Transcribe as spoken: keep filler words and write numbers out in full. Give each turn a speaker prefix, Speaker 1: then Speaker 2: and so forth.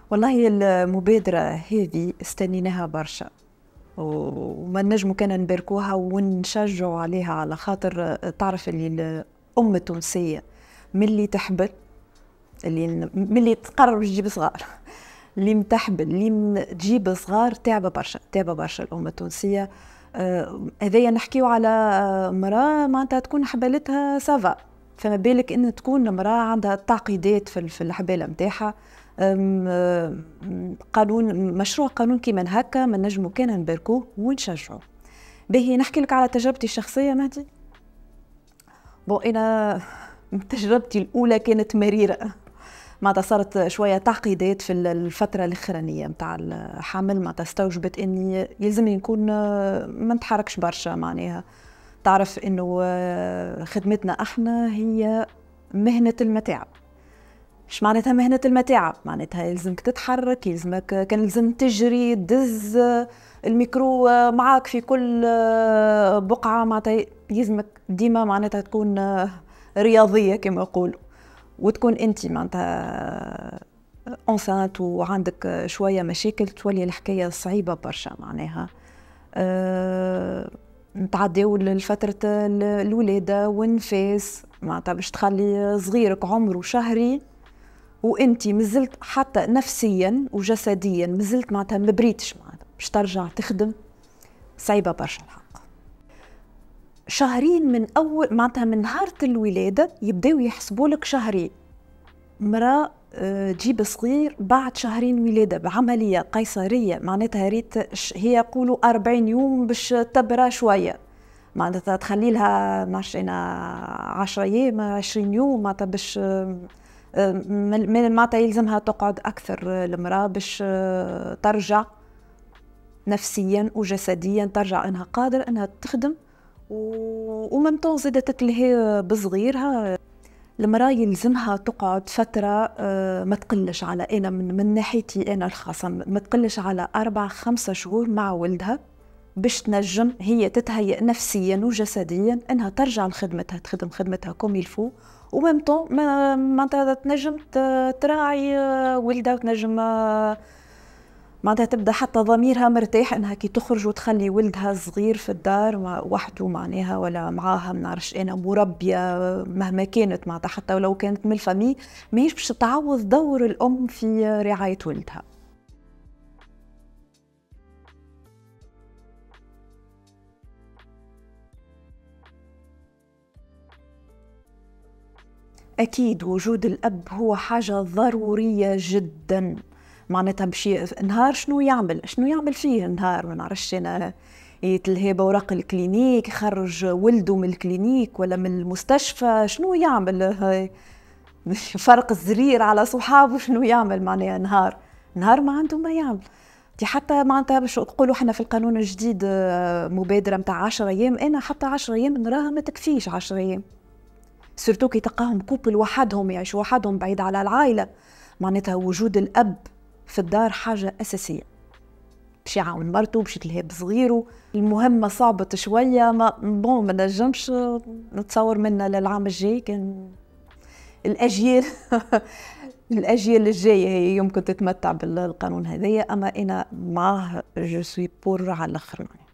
Speaker 1: والله المبادرة هذه استنيناها برشا، وما نجمو كان نباركوها ونشجعوا عليها، على خاطر تعرف اللي الأم التونسية ملي تحبل، اللي ملي تقرر تجيب صغار اللي متحبل اللي تجيب صغار تعبة برشا تعبة برشا الأم التونسية. هذايا نحكيو على مرأة معناتها تكون حبالتها سافا، فما بالك ان تكون مرأة عندها تعقيدات في الحبالة متاعها. قانون مشروع قانون كيما هكا ما نجمو كان نباركوه ونشجعوه. باهي نحكي لك على تجربتي الشخصية مهدي. بو انا تجربتي الاولى كانت مريرة، معناتها صارت شوية تعقيدات في الفترة الأخرانية متاع الحمل، معناتها استوجبت إني يلزمني نكون ما نتحركش برشا. معناها تعرف إنه خدمتنا إحنا هي مهنة المتاعب. إيش معناتها مهنة المتاعب؟ معناتها يلزمك تتحرك، يلزمك كان لازم تجري تدز الميكرو معاك في كل بقعة، معناتها يلزمك ديما معناتها تكون رياضية كما يقولوا، وتكون انت معناتها انسانت وعندك شويه مشاكل، تولي الحكايه صعيبه برشا. معناها أه نتعداو لفتره الولاده والنفاس، معناتها باش تخلي صغيرك عمره شهري وانت مازلت حتى نفسيا وجسديا مازلت معناتها ما بريتش، معناتها باش ترجع تخدم صعيبه برشا الحق. شهرين من اول معناتها من نهار الولاده يبداو يحسبوا لك شهرين. مرأة تجيب صغير بعد شهرين ولاده بعمليه قيصريه، معناتها ريت هي يقولوا أربعين يوم باش تبرى شويه، معناتها تخلي لها ماشي انا عشرة ايام عشرين يوم، معناتها باش معناتها يلزمها تقعد اكثر المراه باش ترجع نفسيا وجسديا، ترجع انها قادره انها تخدم وممتون زادت تتلهي بصغيرها. المرأة يلزمها تقعد فترة ما تقلش على أنا من, من ناحيتي أنا الخاصة ما تقلش على أربع خمسة شهور مع ولدها باش تنجم هي تتهيأ نفسيا وجسديا أنها ترجع لخدمتها، تخدم خدمتها كوم يلفو، وممتون ما, ما تنجم تراعي ولدها وتنجم معناتها تبدا حتى ضميرها مرتاح انها كي تخرج وتخلي ولدها صغير في الدار وحده، معناها ولا معاها ما نعرفش انا مربيه مهما كانت، معناتها حتى ولو كانت من الفامي ماهيش باش تعوض دور الام في رعايه ولدها. اكيد وجود الاب هو حاجه ضروريه جدا، معناتها بشي نهار شنو يعمل شنو يعمل فيه النهار ما نعرفش انا، يتلهي بوراق الكلينيك، يخرج ولده من الكلينيك ولا من المستشفى، شنو يعمل فرق الزرير على صحابه، شنو يعمل معناها نهار نهار ما عنده ما يعمل. دي حتى معناتها باش تقولوا احنا في القانون الجديد مبادره نتاع عشرة ايام، انا حتى عشرة ايام نراها ما تكفيش. عشرة ايام سورتو كي تلقاهم كوبل وحدهم يعيشوا وحدهم بعيد على العائله، معناتها وجود الاب في الدار حاجة أساسية باش يعاون مرته باش يتلهي بصغيره. المهمة صعبة شوية، ما بون ما نجمش نتصور منا للعام الجاي كان الأجيال الأجيال الجاية هي يمكن تتمتع بالقانون هذايا، أما أنا معاه جو سوي بور على الآخر.